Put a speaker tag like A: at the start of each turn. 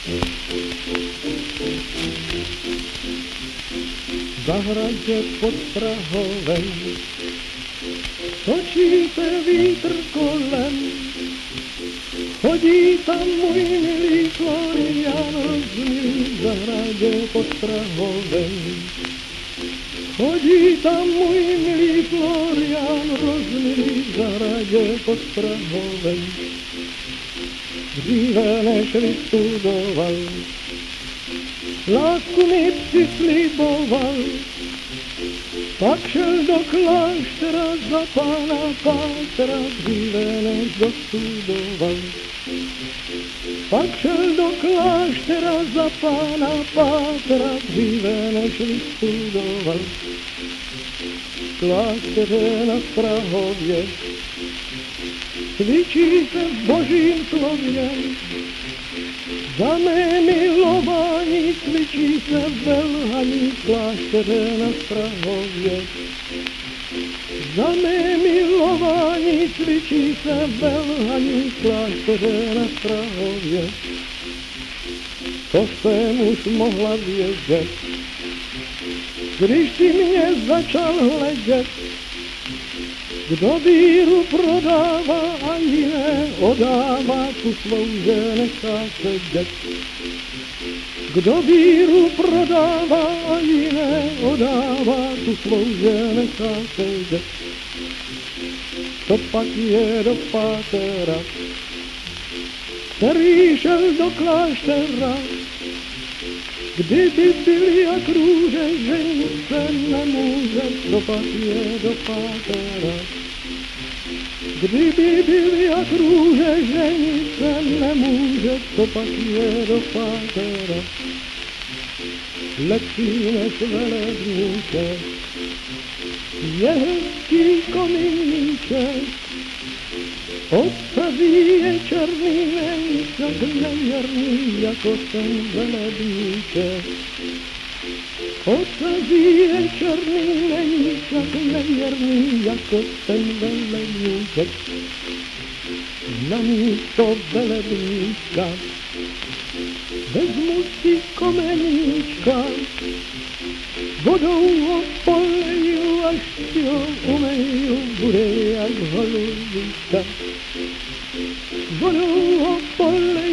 A: V zahradě pod Prahovem točí se vítr kolem, chodí tam můj milý Florian, rozmilý v zahradě pod Prahovem. Chodí tam můj milý Florian, rozmilý v zahradě pod Prahovem. Dříve než vystudoval, lásku mi přisliboval, pak šel do kláštera za Pána Pátra, dříve než dostudoval. Pak šel do kláštera za Pána Pátra, dříve než vystudoval. V klášteře na Strahově cvičí se v Božím slově, za mé milování cvičí se ve lhaní v klášteře na Strahově. Za mé milování cvičí se ve lhaní v klášteře na Strahově. To jsem už mohla vědět, když si mě začal hledět. Kdo víru prodává a jiné odává, tu svou že nechá sedět. Kdo víru prodává a jiné odává, tu svou že nechá sedět. To pak je do pátera, který šel do kláštera. Kdyby byl jak růže, ženit se nemůže, to pak je do pátera. Kdyby byl jak růže, ženit se nemůže, to pak je do pátera. Lepší než velebníček je hezký komíníček, obsazí je černý, není však nevěrný, jako ten velebníček. Obsazí je černý, není však nevěrný, jako ten velebníček. Na místo velebníčka vezmu si komeníčka, vodou ho poleju, až si ho umeju, bude jak holubička. Vodou ho poleju,